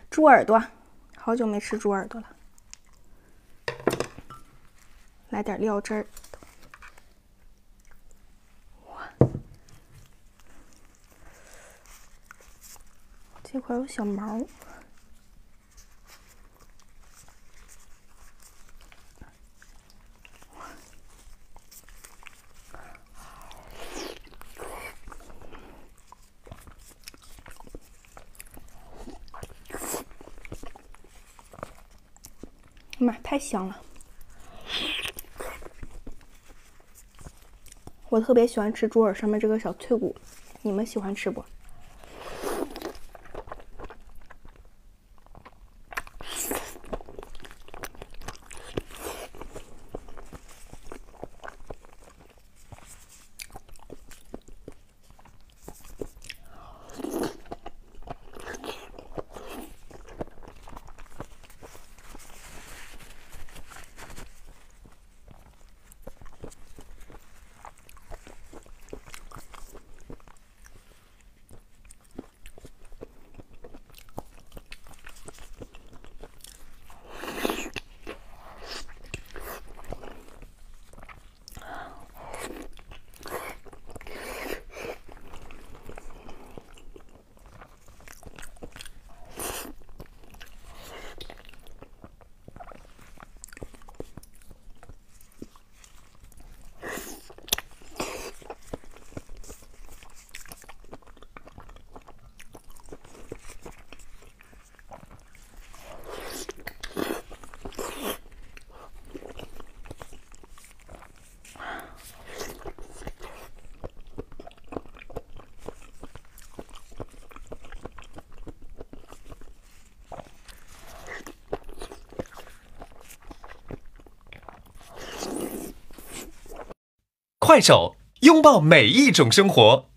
猪耳朵，好久没吃猪耳朵了。来点料汁儿。哇，这块有小毛。妈，太香了！我特别喜欢吃猪耳上面这个小脆骨，你们喜欢吃不？ 快手，拥抱每一种生活。